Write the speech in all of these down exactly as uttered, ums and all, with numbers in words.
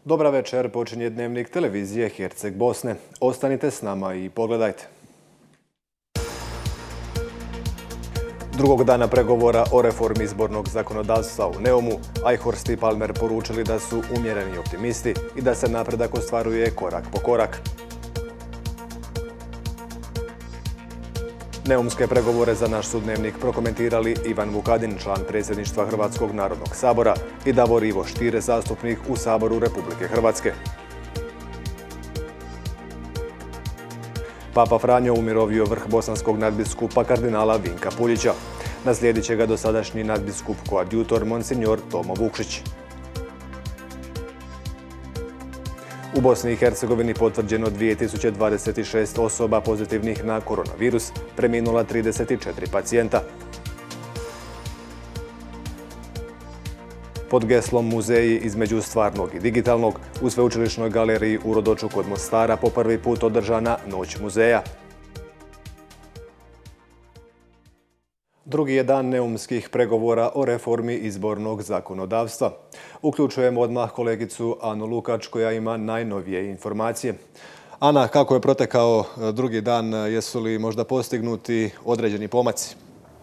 Dobra večer, počinje dnevnik televizije Herceg Bosne. Ostanite s nama i pogledajte. Drugog dana pregovora o reformi izbornog zakonodavstva u Neumu, Eichhorst i Palmer poručili da su umjereni optimisti i da se napredak ostvaruje korak po korak. Neumske pregovore za naš su dnevnik prokomentirali Ivan Vukadin, član predsjedništva Hrvatskog narodnog sabora, i Davor Ivo Stier, zastupnik u Saboru Republike Hrvatske. Papa Franjo umirovio vrh bosanskog nadbiskupa kardinala Vinka Puljića. Naslijedit će ga dosadašnji nadbiskup koadjutor Monsignor Tomo Vukšić. U Bosni i Hercegovini potvrđeno dvije tisuće dvadeset šest osoba pozitivnih na koronavirus, preminula trideset četiri pacijenta. Pod geslom Muzeji između stvarnog i digitalnog, u Sveučilišnoj galeriji u Rodoču kod Mostara po prvi put održana Noć muzeja. Drugi je dan neumskih pregovora o reformi izbornog zakonodavstva. Uključujemo odmah kolegicu Anu Lukač koja ima najnovije informacije. Ana, kako je protekao drugi dan? Jesu li možda postignuti određeni pomaci?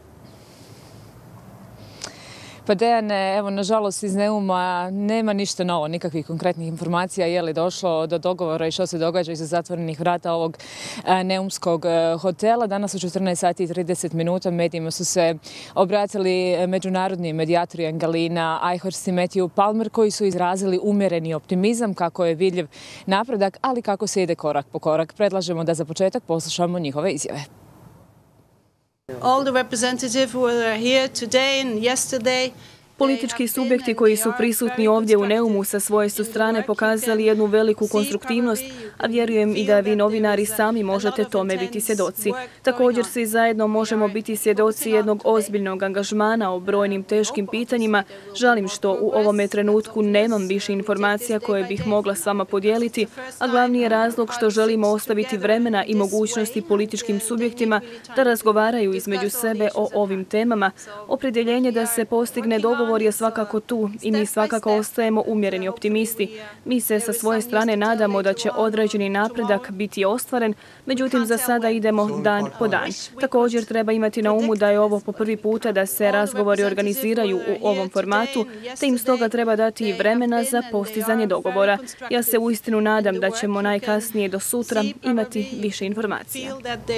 Pa Dejane, evo, nažalost iz Neuma nema ništa novo, nikakvih konkretnih informacija je li došlo do dogovora i što se događa iza zatvorenih vrata ovog neumskog hotela. Danas u četrnaest sati i trideset minuta medijima su se obratili međunarodni medijatori Angelina Eichhorst i Matthew Palmer, koji su izrazili umjereni optimizam kako je vidljiv napredak, ali kako se ide korak po korak. Predlažemo da za početak poslušamo njihove izjave. All the representatives who were here today and yesterday. Politički subjekti koji su prisutni ovdje u Neumu sa svoje su strane pokazali jednu veliku konstruktivnost, a vjerujem i da vi novinari sami možete tome biti svjedoci. Također svi zajedno možemo biti svjedoci jednog ozbiljnog angažmana o brojnim teškim pitanjima. Žalim što u ovome trenutku nemam više informacija koje bih mogla s vama podijeliti, a glavni je razlog što želimo ostaviti vremena i mogućnosti političkim subjektima da razgovaraju između sebe o ovim temama. Opredjeljenje da se postigne dogovor je svakako tu i mi svakako ostajemo umjereni optimisti. Mi se sa svoje strane nadamo da će određeni napredak biti ostvaren, međutim za sada idemo dan po dan. Također treba imati na umu da je ovo po prvi puta da se razgovori organiziraju u ovom formatu, te im stoga treba dati i vremena za postizanje dogovora. Ja se uistinu nadam da ćemo najkasnije do sutra imati više informacija.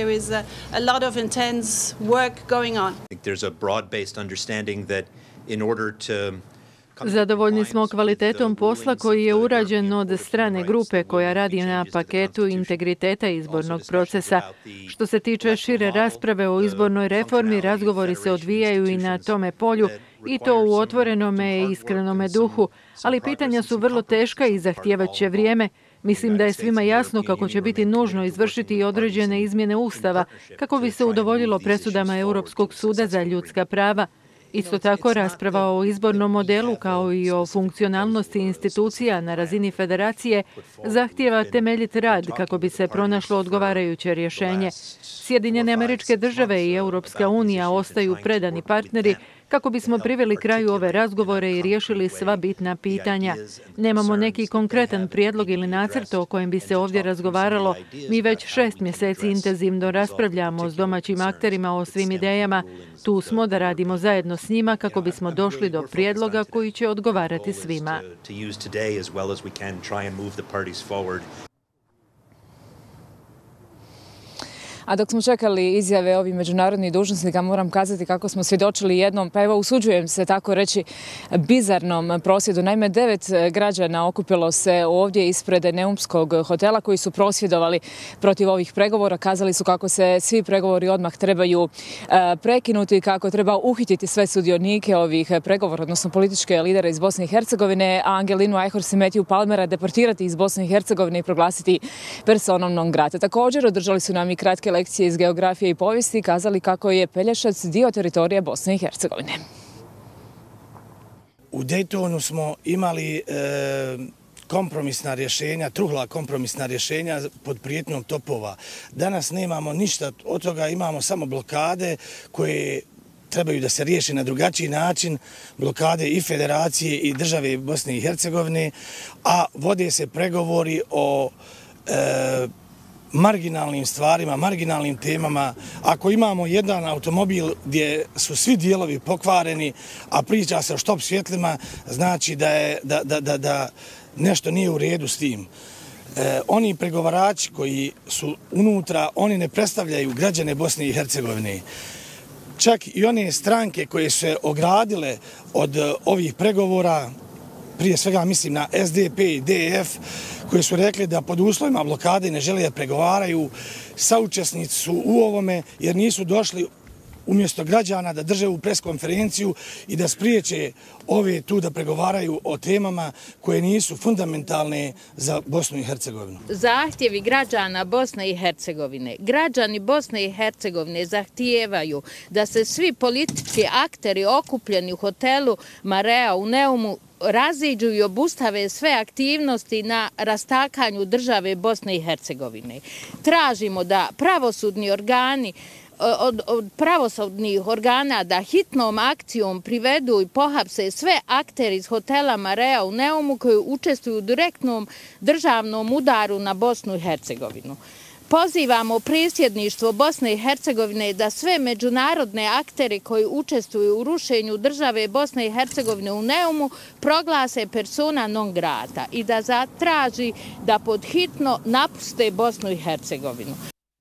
Zadovoljni smo kvalitetom posla koji je urađen od strane grupe koja radi na paketu integriteta izbornog procesa. Što se tiče šire rasprave o izbornoj reformi, razgovori se odvijaju i na tome polju, i to u otvorenome i iskrenome duhu, ali pitanja su vrlo teška i zahtijevaće vrijeme. Mislim da je svima jasno kako će biti nužno izvršiti i određene izmjene Ustava kako bi se udovoljilo presudama Europskog suda za ljudska prava. Isto tako, rasprava o izbornom modelu kao i o funkcionalnosti institucija na razini federacije zahtijeva temeljit rad kako bi se pronašlo odgovarajuće rješenje. Sjedinjene Američke Države i Europska unija ostaju predani partneri kako bismo priveli kraju ove razgovore i riješili sva bitna pitanja. Nemamo neki konkretan prijedlog ili nacrt o kojem bi se ovdje razgovaralo. Mi već šest mjeseci intenzivno raspravljamo s domaćim akterima o svim idejama. Tu smo da radimo zajedno s njima kako bismo došli do prijedloga koji će odgovarati svima. A dok smo čekali izjave ovih međunarodnih dužnosnika, moram kazati kako smo svjedočili jednom, pa evo usuđujem se tako reći, bizarnom prosvjedu. Naime, devet građana okupilo se ovdje ispred neumskog hotela koji su prosvjedovali protiv ovih pregovora. Kazali su kako se svi pregovori odmah trebaju prekinuti, kako treba uhititi sve sudionike ovih pregovora, odnosno političke lidere iz Bosne i Hercegovine, a Angelinu Eichhorst i Matthew Palmera deportirati iz Bosne i Hercegovine i proglasiti personom non grata. Također održali su nam i kratke lekcije iz geografije i povijesti i kazali kako je Pelješac dio teritorija Bosne i Hercegovine. U Daytonu smo imali e, kompromisna rješenja, truhla kompromisna rješenja pod prijetnjom topova. Danas nemamo ništa od toga, imamo samo blokade koje trebaju da se riješi na drugačiji način, blokade i federacije i države Bosne i Hercegovine, a vode se pregovori o e, marginalnim stvarima, marginalnim temama. Ako imamo jedan automobil gdje su svi dijelovi pokvareni, a priča se o štop svjetlima, znači da, je, da, da, da, da nešto nije u redu s tim. E, oni pregovarači koji su unutra, oni ne predstavljaju građane Bosne i Hercegovine. Čak i one stranke koje su se ogradile od ovih pregovora, prije svega mislim na S D P i D F, koje su rekli da pod uslovima blokade ne žele da pregovaraju, saučesnici su u ovome jer nisu došli umjesto građana da drže u preskonferenciju i da spriječe ove tu da pregovaraju o temama koje nisu fundamentalne za Bosnu i Hercegovinu. Zahtjevi građana Bosne i Hercegovine. Građani Bosne i Hercegovine zahtijevaju da se svi politički akteri okupljeni u hotelu Marea u Neumu raziđu i obustave sve aktivnosti na rastakanju države Bosne i Hercegovine. Tražimo da pravosudni organi Od, od pravosudnih organa da hitnom akcijom privedu i pohapse sve akteri iz hotela Marea u Neumu koji učestvuju u direktnom državnom udaru na Bosnu i Hercegovinu. Pozivamo predsjedništvo Bosne i Hercegovine da sve međunarodne aktere koji učestvuju u rušenju države Bosne i Hercegovine u Neumu proglase persona non grata i da zatraži da pod hitno napuste Bosnu i Hercegovinu.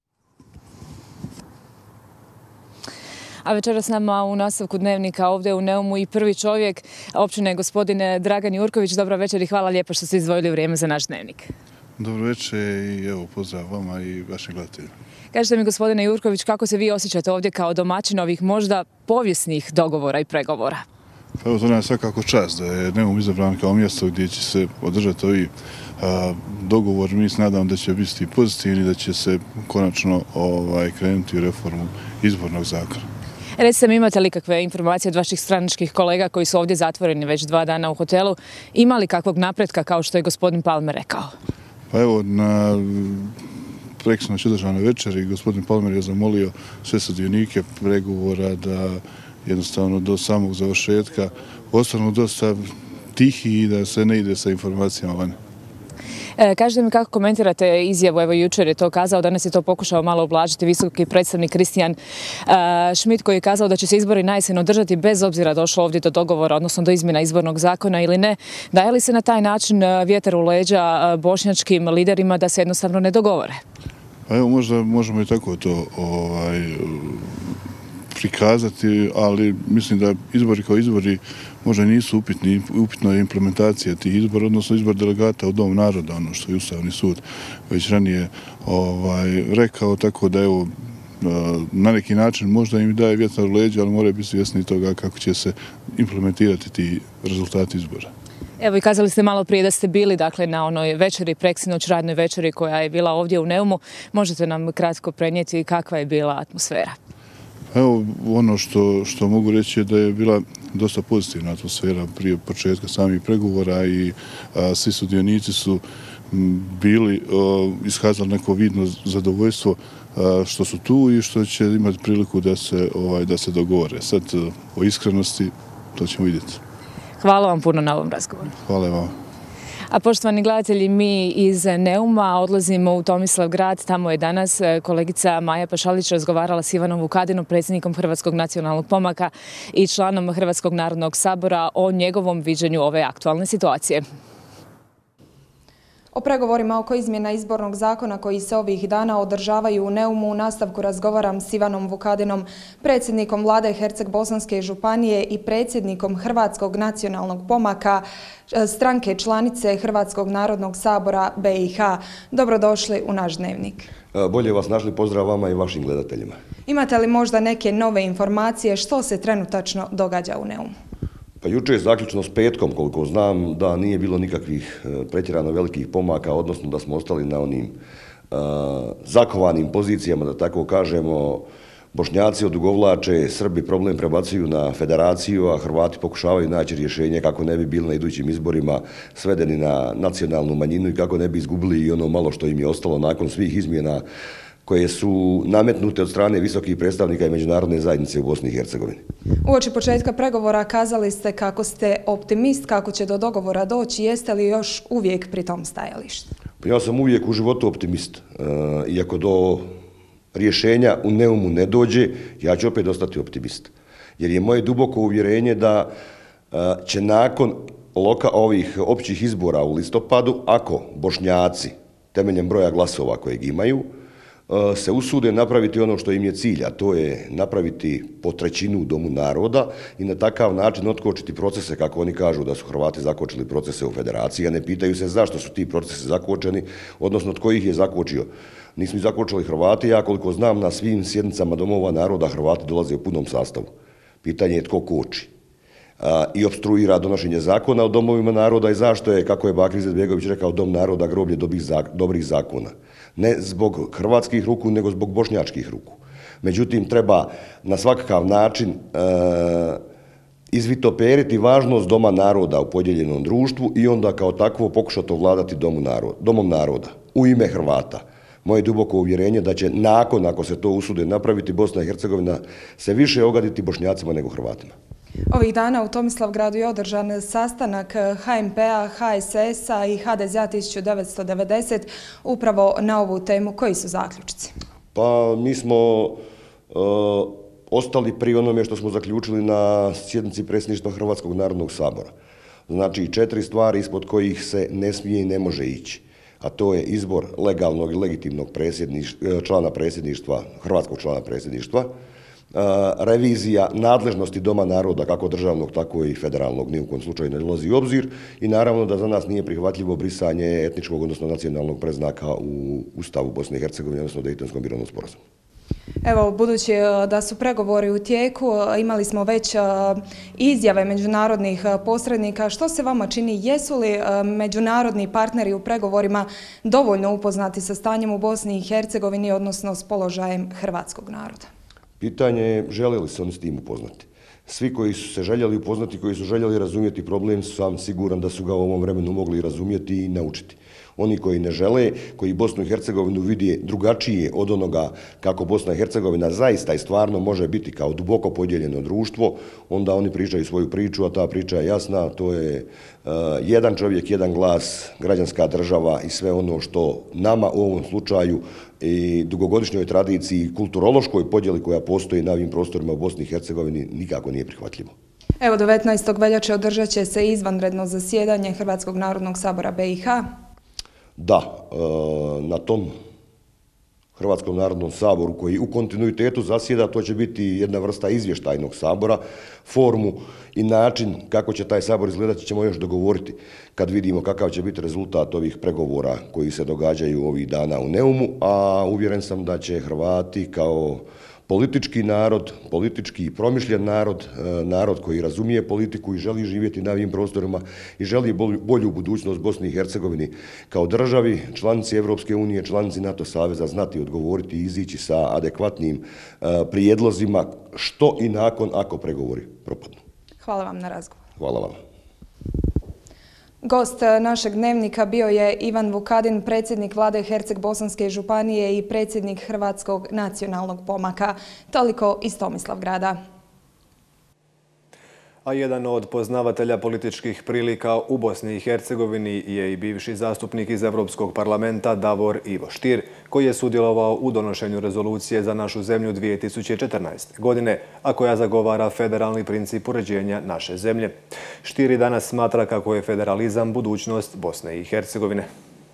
A večera s nama u nastavku Dnevnika ovdje u Neumu i prvi čovjek općine gospodine Dragan Jurković. Dobro večer i hvala lijepo što ste izdvojili vrijeme za naš Dnevnik. Dobro večer i evo pozdrav vama i vašim gledateljima. Kažete mi gospodine Jurković, kako se vi osjećate ovdje kao domaćin ovih možda povijesnih dogovora i pregovora? Pa evo, to nam je svakako čast da je Neum izabran kao mjesto gdje će se održati ovi a, dogovor. Mi se nadam da će biti pozitivni, da će se konačno ovaj, krenuti u reformu izbornog zakona. Recite mi, imate li kakve informacije od vaših stranačkih kolega koji su ovdje zatvoreni već dva dana u hotelu? Ima li kakvog napretka kao što je gospodin Palmer rekao? Pa evo, na preksinoć održanoj večeri gospodin Palmer je zamolio sve sudionike pregovora da jednostavno do samog završetka ostanu dosta tihi i da se ne ide sa informacijama van. E, kažete mi kako komentirate izjavu, evo jučer je to kazao, danas je to pokušao malo ublažiti visoki predstavnik Kristijan Schmidt koji je kazao da će se izbori na jesen održati bez obzira došlo ovdje do dogovora, odnosno do izmjena izbornog zakona ili ne. Daje li se na taj način vjetar u leđa bošnjačkim liderima da se jednostavno ne dogovore? Pa evo, možda možemo i tako to ovaj, prikazati, ali mislim da izbori kao izbori možda nisu upitni, upitna je implementacija tih izbora, odnosno izbor delegata u Dom naroda, ono što je Ustavni sud već ranije ovaj, rekao, tako da evo, na neki način možda im daje vjetar u leđa, ali moraju biti svjesni toga kako će se implementirati ti rezultati izbora. Evo i kazali ste malo prije da ste bili dakle, na onoj večeri, preksinoć radnoj večeri koja je bila ovdje u Neumu. Možete nam kratko prenijeti kakva je bila atmosfera? Evo, ono što, što mogu reći je da je bila dosta pozitivna atmosfera prije početka samih pregovora i a, svi sudionici su m, bili a, iskazali neko vidno zadovoljstvo a, što su tu i što će imati priliku da se, ovaj, da se dogovore. Sad o iskrenosti to ćemo vidjeti. Hvala vam puno na ovom razgovoru. Hvala vam. A poštovani gledatelji, mi iz Neuma odlazimo u Tomislavgrad. Tamo je danas kolegica Maja Pašalić razgovarala s Ivanom Vukadinom, predsjednikom Hrvatskog nacionalnog pomaka i članom Hrvatskog narodnog sabora o njegovom viđenju ove aktualne situacije. O pregovorima oko izmjena izbornog zakona koji se ovih dana održavaju u Neumu u nastavku razgovaram s Ivanom Vukadinom, predsjednikom vlade Herceg-Bosanske županije i predsjednikom Hrvatskog nacionalnog pomaka, stranke članice Hrvatskog narodnog sabora B i H. Dobrodošli u naš Dnevnik. Bolje vas našli, pozdrav vama i vašim gledateljima. Imate li možda neke nove informacije što se trenutačno događa u Neumu? Pa juče je zaključno s petkom, koliko znam, da nije bilo nikakvih pretjerano velikih pomaka, odnosno da smo ostali na onim uh, zakovanim pozicijama, da tako kažemo. Bošnjaci odugovlače, Srbi problem prebacuju na federaciju, a Hrvati pokušavaju naći rješenje kako ne bi bili na idućim izborima svedeni na nacionalnu manjinu i kako ne bi izgubili i ono malo što im je ostalo nakon svih izmjena koje su nametnute od strane visokih predstavnika i međunarodne zajednice u Bosni i Hercegovini. Uoči početka pregovora kazali ste kako ste optimist, kako će do dogovora doći. Jeste li još uvijek pri tom stajalištu? Ja sam uvijek u životu optimist. Iako do rješenja u Neumu ne dođe, ja ću opet ostati optimist. Jer je moje duboko uvjerenje da će nakon loka ovih općih izbora u listopadu, ako Bošnjaci, temeljem broja glasova kojeg imaju, se usude napraviti ono što im je cilj, a to je napraviti po trećinu u Domu naroda i na takav način otkočiti procese, kako oni kažu da su Hrvati zakočili procese u federaciji, a ne pitaju se zašto su ti procesi zakočeni, odnosno tko ih je zakočio. Nismo ih zakočili Hrvati, ja koliko znam na svim sjednicama Domova naroda Hrvati dolaze u punom sastavu. Pitanje je tko koči i opstruira donošenje zakona o domovima naroda i zašto je, kako je Bakir Izetbegović rekao, Dom naroda groblje dobrih zakona. Ne zbog hrvatskih ruku, nego zbog bošnjačkih ruku. Međutim, treba na svakav način e, izvitoperiti važnost Doma naroda u podijeljenom društvu i onda kao takvo pokušati ovladati narod, Domom naroda u ime Hrvata. Moje duboko uvjerenje da će nakon, ako se to usude napraviti, Bosna i Hercegovina se više ogaditi Bošnjacima nego Hrvatima. Ovih dana u Tomislavgradu je održan sastanak H M P-a, H S S-a i H D Z-a tisuću devetsto devedeset upravo na ovu temu. Koji su zaključci? Pa mi smo uh, ostali pri onome što smo zaključili na sjednici predsjedništva Hrvatskog narodnog sabora. Znači četiri stvari ispod kojih se ne smije i ne može ići. A to je izbor legalnog i legitimnog člana predsjedništva, hrvatskog člana predsjedništva, revizija nadležnosti Doma naroda, kako državnog, tako i federalnog, ni u kojem slučaju ne dolazi u obzir i naravno da za nas nije prihvatljivo brisanje etničkog, odnosno nacionalnog predznaka u Ustavu Bosne i Hercegovine, odnosno Dejtonskom mirovnom sporazumu. Evo, budući da su pregovori u tijeku, imali smo već izjave međunarodnih posrednika. Što se vama čini? Jesu li međunarodni partneri u pregovorima dovoljno upoznati sa stanjem u Bosni i Hercegovini, odnosno s položajem hrvatskog naroda? Pitanje je žele li se oni s tim upoznati. Svi koji su se željeli upoznati, koji su željeli razumjeti problem, sam siguran da su ga u ovom vremenu mogli razumjeti i naučiti. Oni koji ne žele, koji Bosnu i Hercegovinu vidi drugačije od onoga kako Bosna i Hercegovina zaista i stvarno može biti kao duboko podijeljeno društvo, onda oni pričaju svoju priču, a ta priča je jasna, to je uh, jedan čovjek, jedan glas, građanska država i sve ono što nama u ovom slučaju i dugogodišnjoj tradiciji i kulturološkoj podjeli koja postoji na ovim prostorima u Bosni i Hercegovini nikako nije prihvatljivo. Evo, devetnaestog veljače održat će se izvanredno zasjedanje Hrvatskog narodnog sabora B i H. Da, na tom Hrvatskom narodnom saboru koji u kontinuitetu zasjeda, to će biti jedna vrsta izvještajnog sabora. Formu i način kako će taj sabor izgledati ćemo još dogovoriti kad vidimo kakav će biti rezultat ovih pregovora koji se događaju ovih dana u Neumu, a uvjeren sam da će Hrvati kao politički narod, politički promišljen narod, narod koji razumije politiku i želi živjeti na ovim prostorima i želi bolju budućnost Bosni i Hercegovini kao državi, članici Evropske unije, članici NATO saveza, znati odgovoriti i izići sa adekvatnim prijedlozima što i nakon ako pregovori propadnu. Hvala vam na razgovor. Hvala vam. Gost našeg dnevnika bio je Ivan Vukadin, predsjednik vlade Herceg-Bosanske županije i predsjednik Hrvatskog nacionalnog pomaka. Toliko iz Tomislavgrada. A jedan od poznavatelja političkih prilika u Bosni i Hercegovini je i bivši zastupnik iz Evropskog parlamenta Davor Ivo Stier, koji je sudjelovao u donošenju rezolucije za našu zemlju dvije tisuće četrnaeste. godine, a koja zagovara federalni princip uređenja naše zemlje. Stier i danas smatra kako je federalizam budućnost Bosne i Hercegovine.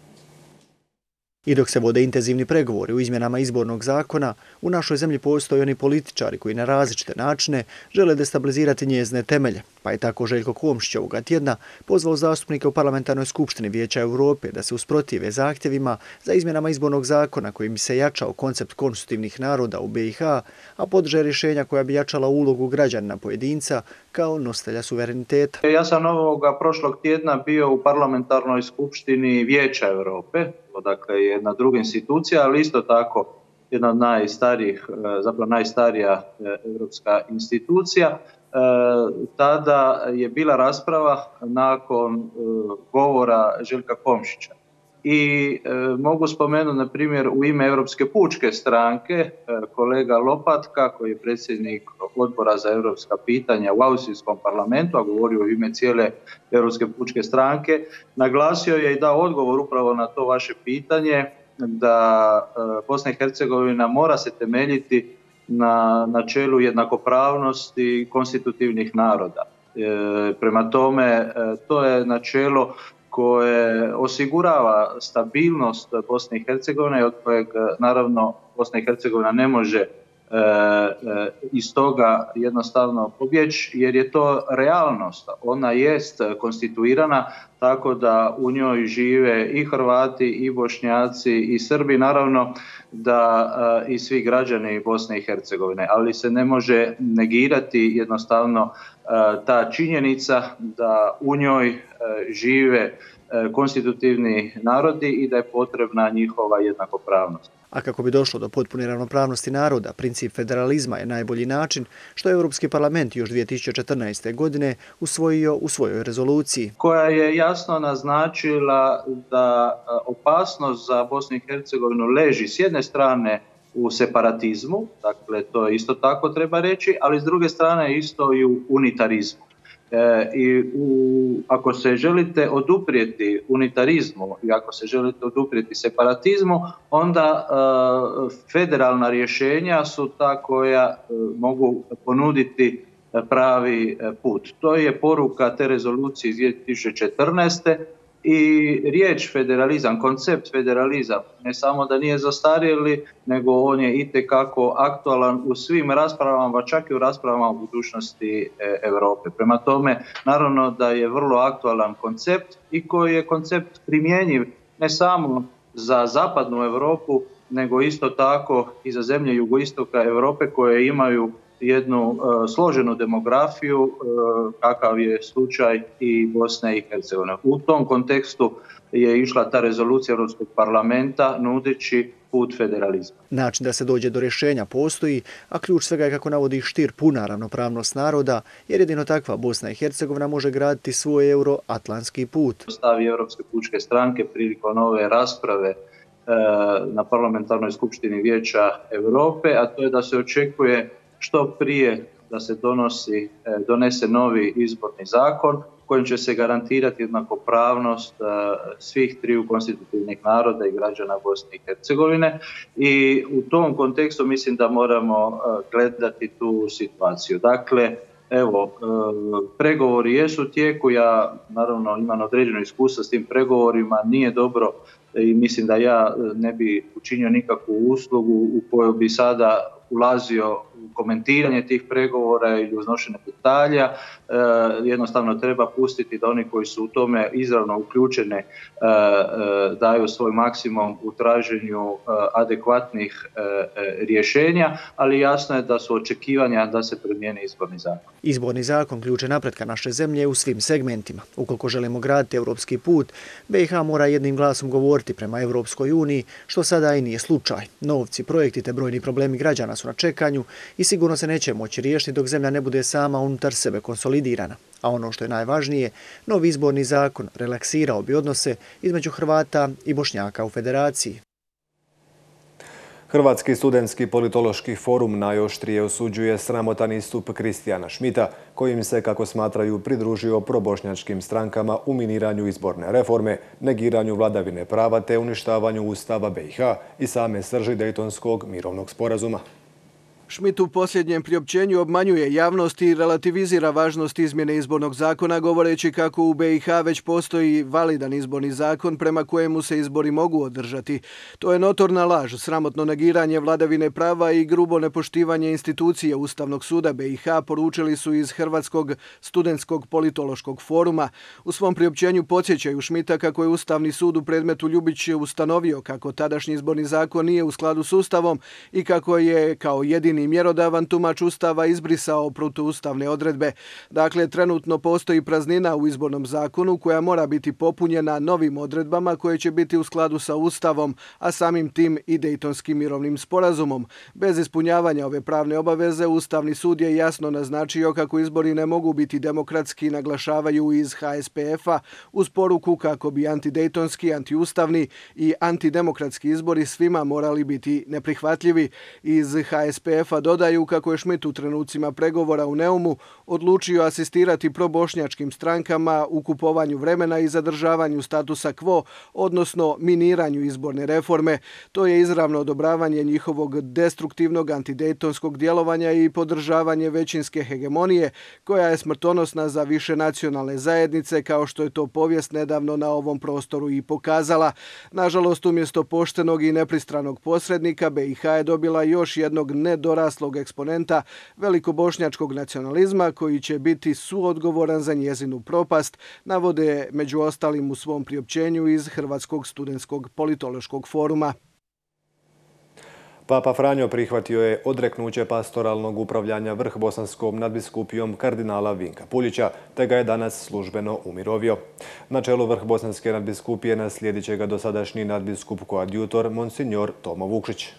I dok se vode intenzivni pregovori u izmjenama izbornog zakona, u našoj zemlji postoje oni političari koji na različite načine žele destabilizirati njezine temelje. Pa je tako Željko Komšić ovoga tjedna pozvao zastupnike u Parlamentarnoj skupštini Vijeća Europe da se usprotive zahtjevima za izmjenama izbornog zakona kojim bi se jačao koncept konstitutivnih naroda u B i H, a podrže rješenja koja bi jačala ulogu građana pojedinca kao nositelja suvereniteta. Ja sam ovoga prošlog tjedna bio u Parlamentarnoj skupštini Vijeća Europe, dakle jedna druga institucija, ali isto tako jedna od najstarijih, zapravo najstarija europska institucija. Tada je bila rasprava nakon govora Željka Komšića. I e, mogu spomenuti, na primjer, u ime Europske pučke stranke, e, kolega Lopatka, koji je predsjednik odbora za europska pitanja u Austrijskom parlamentu, a govorio u ime cijele Europske pučke stranke, naglasio je i dao odgovor upravo na to vaše pitanje, da e, Bosna i Hercegovina mora se temeljiti na načelu jednakopravnosti konstitutivnih naroda. E, prema tome, e, to je načelo koje osigurava stabilnost Bosne i Hercegovine, od kojeg naravno Bosna i Hercegovina ne može e, e, iz toga jednostavno pobjeći, jer je to realnost. Ona jest konstituirana tako da u njoj žive i Hrvati, i Bošnjaci, i Srbi, naravno da e, i svi građani Bosne i Hercegovine, ali se ne može negirati jednostavno ta činjenica da u njoj žive konstitutivni narodi i da je potrebna njihova jednakopravnost. A kako bi došlo do potpune ravnopravnosti naroda, princip federalizma je najbolji način, što je Europski parlament još dvije tisuće četrnaeste. godine usvojio u svojoj rezoluciji. Koja je jasno naznačila da opasnost za Bosnu i Hercegovinu leži s jedne strane u separatizmu, dakle to isto tako treba reći, ali s druge strane isto i u unitarizmu. E, I u, ako se želite oduprijeti unitarizmu i ako se želite oduprijeti separatizmu, onda e, federalna rješenja su ta koja e, mogu ponuditi pravi put. To je poruka te rezolucije iz dvije tisuće četrnaeste. I riječ federalizam, koncept federalizam, ne samo da nije zastarjeli, nego on je itekako aktualan u svim raspravama, pa čak i u raspravama o budućnosti Europe. Prema tome, naravno da je vrlo aktualan koncept i koji je koncept primjenjiv ne samo za zapadnu Europu, nego isto tako i za zemlje jugoistoka Europe koje imaju jednu uh, složenu demografiju, uh, kakav je slučaj i Bosne i Hercegovine. U tom kontekstu je išla ta rezolucija Europskog parlamenta nudeći put federalizma. Način da se dođe do rješenja postoji, a ključ svega je, kako navodi Stier, puna ravnopravnost naroda, jer jedino takva Bosna i Hercegovina može graditi svoj euroatlantski put. Stavi Europske pučke stranke prilikom ove rasprave uh, na parlamentarnoj skupštini Vijeća Europe, a to je da se očekuje što prije da se donosi, donese novi izborni zakon kojim će se garantirati jednakopravnost svih triju konstitutivnih naroda i građana Bosne i Hercegovine. I u tom kontekstu mislim da moramo gledati tu situaciju. Dakle, evo, pregovori jesu u tijeku, ja naravno imam određeno iskustvo s tim pregovorima, nije dobro i mislim da ja ne bi učinio nikakvu uslugu u koju bi sada ulazio u komentiranje tih pregovora ili uznošenje detalja. E, jednostavno treba pustiti da oni koji su u tome izravno uključene e, e, daju svoj maksimum u traženju e, adekvatnih e, e, rješenja, ali jasno je da su očekivanja da se promijeni izborni zakon. Izborni zakon ključ je napretka naše zemlje u svim segmentima. Ukoliko želimo graditi europski put, B i H mora jednim glasom govoriti prema Europskoj uniji, što sada i nije slučaj. Novci, projekti te brojni problemi građana su na čekanju i sigurno se neće moći riješiti dok zemlja ne bude sama unutar sebe konsolidirana. A ono što je najvažnije, novi izborni zakon relaksirao bi odnose između Hrvata i Bošnjaka u federaciji. Hrvatski studentski politološki forum najoštrije osuđuje sramotan istup Kristijana Šmita, kojim se, kako smatraju, pridružio probošnjačkim strankama u miniranju izborne reforme, negiranju vladavine prava te uništavanju Ustava B i H i same srži Dejtonskog mirovnog sporazuma. Šmit u posljednjem priopćenju obmanjuje javnost i relativizira važnost izmjene izbornog zakona, govoreći kako u B i H već postoji validan izborni zakon prema kojemu se izbori mogu održati. To je notorna laž, sramotno negiranje vladavine prava i grubo nepoštivanje institucije Ustavnog suda B i H, poručili su iz Hrvatskog studentskog politološkog foruma. U svom priopćenju podsjećaju Šmita kako je Ustavni sud u predmetu Ljubić ustanovio kako tadašnji izborni zakon nije u skladu s Ustavom i kako je kao jedini jedini mjerodavan tumač Ustava izbrisao protuustavne odredbe. Dakle, trenutno postoji praznina u izbornom zakonu koja mora biti popunjena novim odredbama koje će biti u skladu sa Ustavom, a samim tim i Dejtonskim mirovnim sporazumom. Bez ispunjavanja ove pravne obaveze, Ustavni sud je jasno naznačio kako izbori ne mogu biti demokratski, naglašavaju iz H S P F-a, uz poruku kako bi antidejtonski, antiustavni i antidemokratski izbori svima morali biti neprihvatljivi. Iz H S P F-a dodaju kako je Schmidt u trenucima pregovora u Neumu odlučio asistirati probošnjačkim strankama u kupovanju vremena i zadržavanju statusa quo, odnosno miniranju izborne reforme. To je izravno odobravanje njihovog destruktivnog antidejtonskog djelovanja i podržavanje većinske hegemonije, koja je smrtonosna za više nacionalne zajednice, kao što je to povijest nedavno na ovom prostoru i pokazala. Nažalost, umjesto poštenog i nepristranog posrednika, B i H je dobila još jednog nedoraslog eksponenta velikobošnjačkog nacionalizma koji će biti suodgovoran za njezinu propast, navode među ostalim u svom priopćenju iz Hrvatskog studentskog politološkog foruma. Papa Franjo prihvatio je odreknuće pastoralnog upravljanja vrhbosanskom nadbiskupijom kardinala Vinka Puljića, te ga je danas službeno umirovio. Na čelu vrhbosanske nadbiskupije naslijedit će ga dosadašnji nadbiskup koadjutor Monsignor Tomo Vukšić.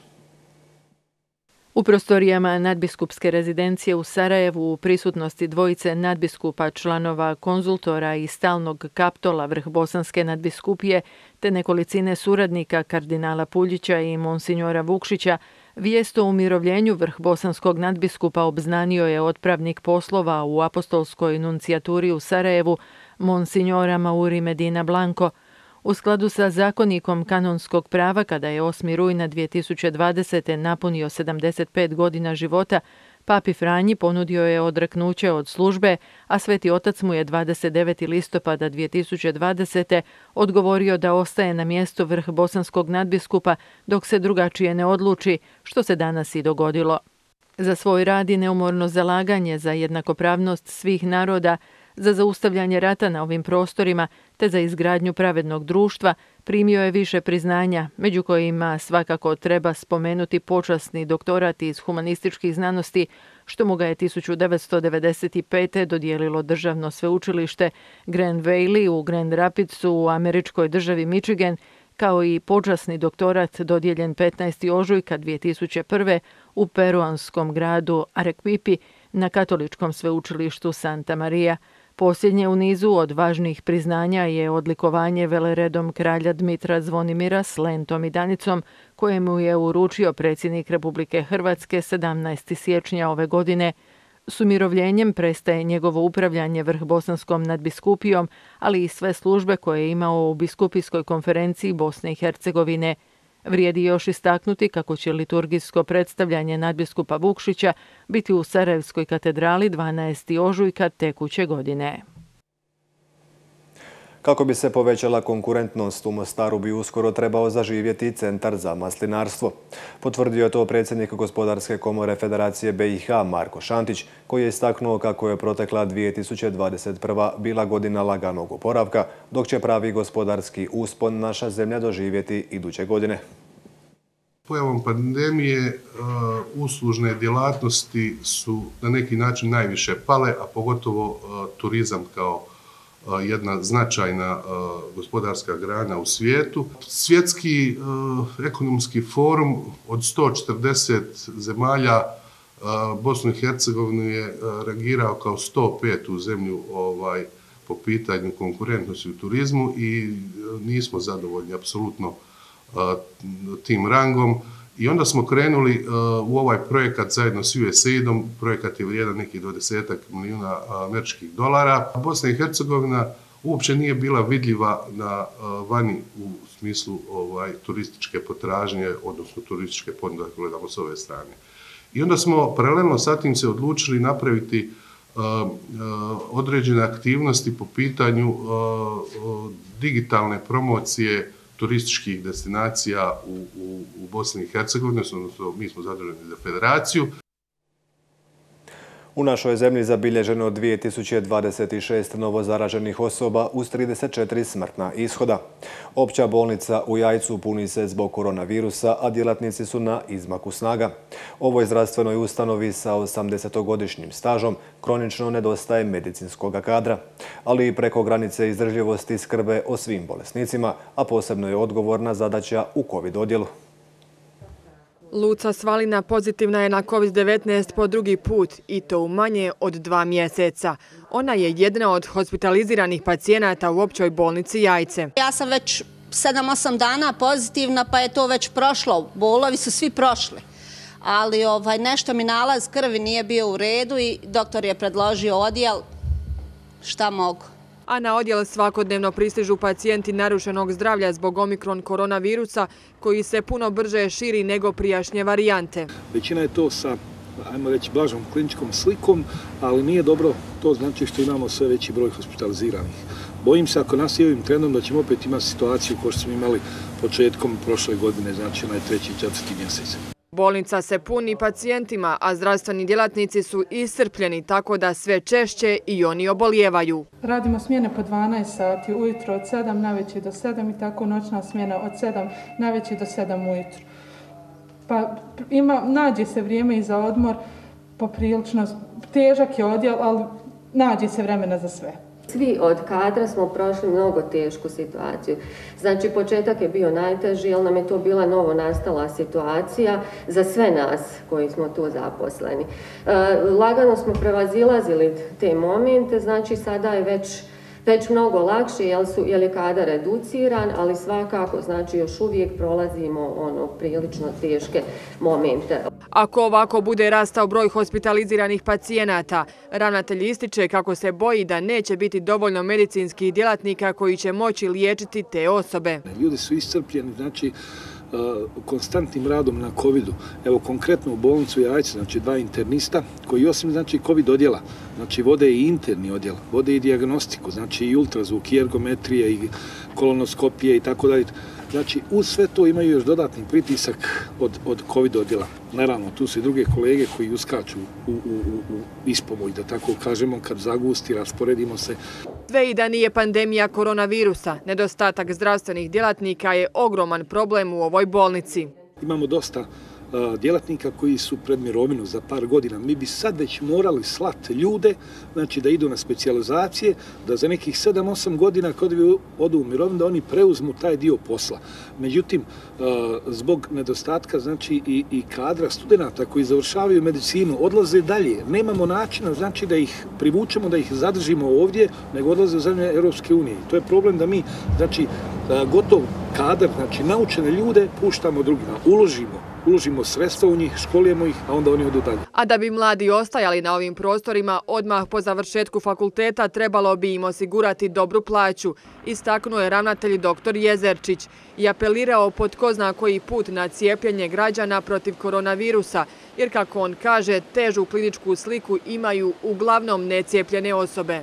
U prostorijama nadbiskupske rezidencije u Sarajevu u prisutnosti dvojice nadbiskupa, članova konzultora i stalnog kaptola vrhbosanske nadbiskupije te nekolicine suradnika kardinala Puljića i Monsignora Vukšića, vijest o umirovljenju vrhbosanskog nadbiskupa obznanio je otpravnik poslova u apostolskoj nuncijaturi u Sarajevu, Monsignora Mauri Medina Blanco. U skladu sa zakonikom kanonskog prava, kada je osmog rujna dvije tisuće dvadesete. napunio sedamdeset pet godina života, Papi Franji ponudio je odreknuće od službe, a Sveti Otac mu je dvadeset devetog listopada dvije tisuće dvadesete. odgovorio da ostaje na mjestu vrhbosanskog nadbiskupa dok se drugačije ne odluči, što se danas i dogodilo. Za svoj rad i neumorno zalaganje za jednakopravnost svih naroda, za zaustavljanje rata na ovim prostorima te za izgradnju pravednog društva primio je više priznanja, među kojima svakako treba spomenuti počasni doktorat iz humanističkih znanosti, što mu ga je tisuću devetsto devedeset pete. dodijelilo državno sveučilište Grand Valley u Grand Rapidsu u američkoj državi Michigan, kao i počasni doktorat dodijeljen petnaestog ožujka dvije tisuće prve. u peruanskom gradu Arequipi na katoličkom sveučilištu Santa Maria. Posljednje u nizu od važnih priznanja je odlikovanje veleredom kralja Dmitra Zvonimira s lentom i danicom, kojemu je uručio predsjednik Republike Hrvatske sedamnaestog siječnja ove godine. S umirovljenjem prestaje njegovo upravljanje vrhbosanskom nadbiskupijom, ali i sve službe koje je imao u biskupijskoj konferenciji Bosne i Hercegovine. Vrijedi još istaknuti kako će liturgijsko predstavljanje nadbiskupa Vukšića biti u Sarajevskoj katedrali dvanaestog ožujka tekuće godine. Kako bi se povećala konkurentnost, u Mostaru bi uskoro trebao zaživjeti centar za maslinarstvo. Potvrdio je to predsjednik Gospodarske komore Federacije B i H Marko Šantić, koji je istaknuo kako je protekla dvije tisuće dvadeset prva. bila godina laganog oporavka, dok će pravi gospodarski uspon naša zemlja doživjeti iduće godine. Pojavom pandemije uslužne djelatnosti su na neki način najviše pale, a pogotovo turizam kao jedna značajna gospodarska grana u svijetu. Svjetski ekonomski forum od sto četrdeset zemalja Bosnu i Hercegovinu je rangirao kao sto petu zemlju ovaj, po pitanju konkurentnosti u turizmu i nismo zadovoljni apsolutno tim rangom. I onda smo krenuli u ovaj projekat zajedno s U S A I D-om. Projekat je vrijedan nekih dvadesetak milijuna američkih dolara. Bosna i Hercegovina uopće nije bila vidljiva na vani u smislu ovaj, turističke potražnje, odnosno turističke ponude, ako gledamo s ove strane. I onda smo paralelno sa tim se odlučili napraviti uh, uh, određene aktivnosti po pitanju uh, uh, digitalne promocije turističkih destinacija u, u, u Bosni i Hercegovini, odnosno mi smo zaduženi za federaciju. U našoj zemlji zabilježeno dvije tisuće dvadeset šest novozaraženih osoba uz trideset četiri smrtna ishoda. Opća bolnica u Jajcu puni se zbog koronavirusa, a djelatnici su na izmaku snaga. Ovoj zdravstvenoj ustanovi sa osamdesetogodišnjim stažom kronično nedostaje medicinskog kadra, ali i preko granice izdržljivosti skrbe o svim bolesnicima, a posebno je odgovorna zadaća u COVID odjelu. Luca Svalina pozitivna je na kovid devetnaest po drugi put i to u manje od dva mjeseca. Ona je jedna od hospitaliziranih pacijenata u općoj bolnici Jajce. Ja sam već sedam osam dana pozitivna pa je to već prošlo. Bolovi su svi prošli. Ali ovaj, nešto mi nalaz krvi nije bio u redu i doktor je predložio odjel. Šta mogu? A na odjel svakodnevno pristižu pacijenti narušenog zdravlja zbog omikron koronavirusa koji se puno brže širi nego prijašnje varijante. Većina je to sa, ajmo reći, blažom kliničkom slikom, ali nije dobro, to znači što imamo sve veći broj hospitaliziranih. Bojim se ako nas i ovim trendom da ćemo opet imati situaciju kao što smo imali početkom prošle godine, znači onaj treći i četvrti mjesec. Bolnica se puni pacijentima, a zdravstveni djelatnici su iscrpljeni tako da sve češće i oni obolijevaju. Radimo smjene po dvanaest sati, ujutro od sedam navečer do sedam i tako noćna smjena od sedam navečer do sedam ujutro. Pa ima, nađe se vrijeme i za odmor, poprilično težak je odjel, ali nađe se vremena za sve. Svi od kadra smo prošli mnogo tešku situaciju. Znači, početak je bio najteži, jer nam je to bila novo nastala situacija za sve nas koji smo tu zaposleni. E, lagano smo prevazilazili te momente, znači sada je već već mnogo lakše jer, su, jer je kadar reduciran, ali svakako znači još uvijek prolazimo ono prilično teške momente. Ako ovako bude rastao broj hospitaliziranih pacijenata, ravnatelj ističe kako se boji da neće biti dovoljno medicinskih djelatnika koji će moći liječiti te osobe. Ljudi su iscrpljeni, znači konstantnim radom na covidu. Evo konkretno u bolnicu Jajce, znači dva internista koji osim znači covid odjela, znači vode i interni odjel, vode i dijagnostiku, znači i ultrazvuk, i ergometrije, i kolonoskopije i tako dalje. Znači uz sve to imaju još dodatni pritisak od, od covid odjela. Naravno, tu su i druge kolege koji uskaču u, u, u, u ispomoć, da tako kažemo, kad zagusti, rasporedimo se. Sve i da nije pandemija koronavirusa, nedostatak zdravstvenih djelatnika je ogroman problem u ovoj bolnici. Imamo dosta uh, djelatnika koji su pred mirovinu za par godina. Mi bi sad već morali slati ljude, znači da idu na specijalizacije, da za nekih sedam osam godina kad bi odu u mirovinu, da oni preuzmu taj dio posla. Međutim, uh, zbog nedostatka znači i, i kadra studenata koji završavaju medicinu, odlaze dalje. Nemamo načina znači da ih privučemo, da ih zadržimo ovdje, nego odlaze u zemlje Europske unije. To je problem da mi znači uh, gotov kadar, znači naučene ljude puštamo drugima, uložimo. Uložimo sredstva u njih, školujemo ih, a onda oni odu dalje. A da bi mladi ostajali na ovim prostorima, odmah po završetku fakulteta trebalo bi im osigurati dobru plaću, istaknuo je ravnatelj doktor Jezerčić i apelirao po tko zna koji put na cijepljenje građana protiv koronavirusa, jer kako on kaže, težu kliničku sliku imaju uglavnom necijepljene osobe.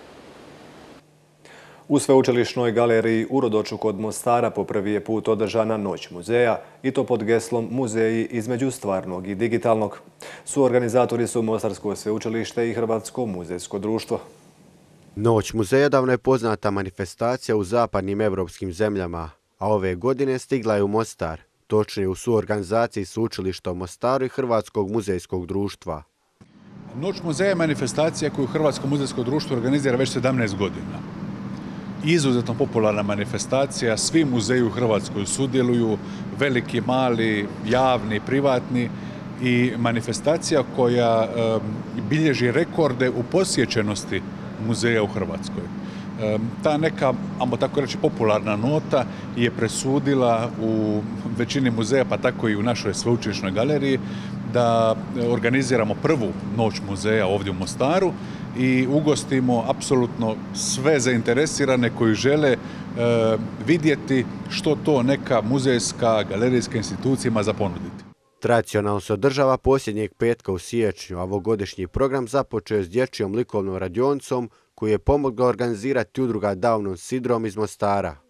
U Sveučilišnoj galeriji u Rodoču kod Mostara po prvi je put održana Noć muzeja i to pod geslom Muzeji između stvarnog i digitalnog. Suorganizatori su Mostarsko sveučilište i Hrvatsko muzejsko društvo. Noć muzeja davno je poznata manifestacija u zapadnim evropskim zemljama, a ove godine stigla je u Mostar, točnije u suorganizaciji Sveučilišta u Mostaru i Hrvatskog muzejskog društva. Noć muzeja je manifestacija koju Hrvatsko muzejsko društvo organizira već sedamnaest godina. Izuzetno popularna manifestacija, svi muzeji u Hrvatskoj sudjeluju, veliki, mali, javni, privatni i manifestacija koja e, bilježi rekorde u posjećenosti muzeja u Hrvatskoj. E, ta neka, ajmo tako reći, popularna nota je presudila u većini muzeja, pa tako i u našoj sveučilišnoj galeriji, da organiziramo prvu Noć muzeja ovdje u Mostaru i ugostimo apsolutno sve zainteresirane koji žele e, vidjeti što to neka muzejska, galerijska institucija ima za ponuditi. Tradicionalno se održava posljednjeg petka u siječnju, a ovogodišnji program započeo s dječjom likovnom radionicom koju je pomogla organizirati udruga Downom sindrom iz Mostara.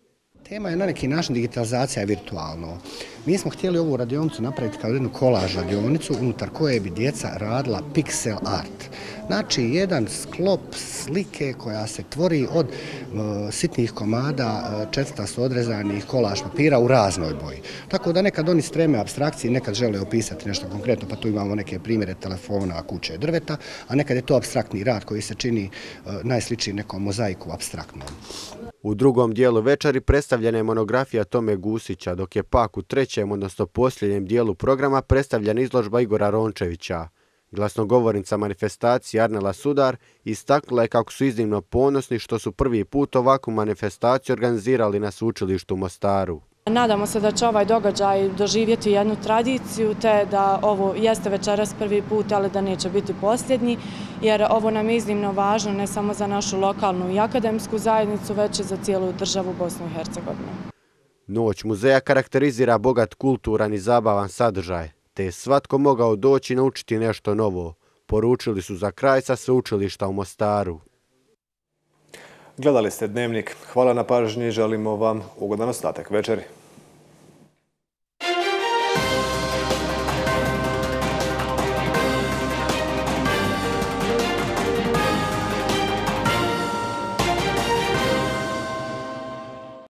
Tema je na neki način digitalizacija virtualno. Mi smo htjeli ovu radionicu napraviti kao jednu kolaž radionicu unutar koje bi djeca radila pixel art. Znači, jedan sklop slike koja se tvori od uh, sitnih komada uh, četvrtasto odrezanih kolaž papira u raznoj boji. Tako da nekad oni streme apstrakcije, nekad žele opisati nešto konkretno, pa tu imamo neke primjere telefona, kuće, drveta, a nekad je to apstraktni rad koji se čini uh, najsličniji nekom mozaiku apstraktnom. U drugom dijelu večeri predstavljena je monografija Tome Gusića, dok je pak u trećem, odnosno posljednjem dijelu programa predstavljena izložba Igora Rončevića. Glasnogovornica manifestacije Arnela Sudar istaknula je kako su iznimno ponosni što su prvi put ovakvu manifestaciju organizirali na sveučilištu u Mostaru. Nadamo se da će ovaj događaj doživjeti jednu tradiciju, te da ovo jeste večeras prvi put, ali da neće biti posljednji, jer ovo nam je iznimno važno ne samo za našu lokalnu i akademsku zajednicu, već i za cijelu državu Bosnu i Hercegovinu. Noć muzeja karakterizira bogat kulturan i zabavan sadržaj, te je svatko mogao doći i naučiti nešto novo, poručili su za kraj sa sveučilišta u Mostaru. Gledali ste Dnevnik. Hvala na pažnji i želimo vam ugodan ostatak večeri.